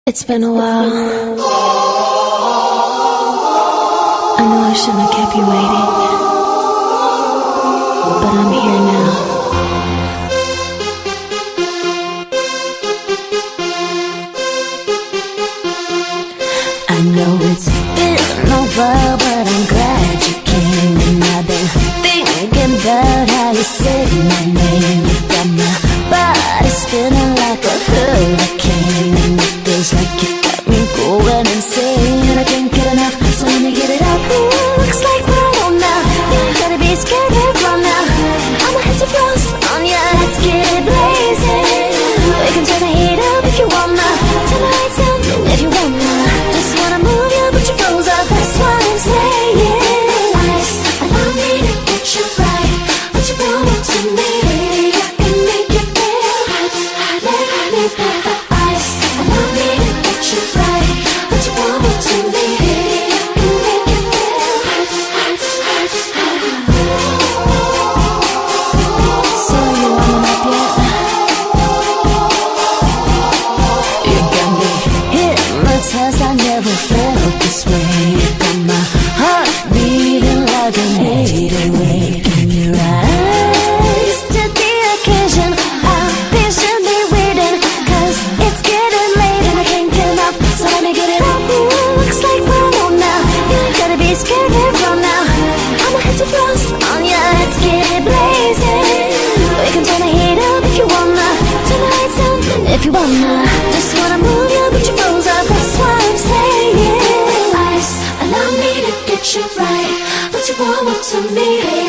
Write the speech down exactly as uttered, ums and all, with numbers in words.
It's been a while. I know I shouldn't have kept you waiting, but I'm here now. I know it's been a while, but I'm glad you came. And I've been thinking about how you said my name. You got my body spinning like a hurricane, and it feels like you got me going insane. And I can't get enough, so let me get it out. Ooh, looks like we're on now. You ain't gotta be scared to run now. I'ma hit the frost on ya, let's get it blazing. We can turn the heat up if you wanna, turn the lights down if you wanna. Just wanna move you, but you froze up, that's what I'm saying. Ice, allow me to get you right. What you want to me, baby, I can make you feel hot, hot, hot, hot, hot. Ice, allow me to get you right. What you want to me, baby, I can make you feel hot, hot, hot, hot. So you warming up yet? You got me hypnotized, I never felt this way. You got my heart beating like an eight oh eight. Can you rise to the occasion? I'm patiently waiting, cause it's getting late and I can't get enough, so let me get it out. Ooh, looks like we're on now. You ain't gotta be scared to run now. I'ma hit the frost on ya, let's get it blazing. We can turn the heat up if you wanna, turn the lights down if you wanna. Just wanna move you, but you froze up, that's what I'm saying. Ice, allow me to get you right. What you want to me,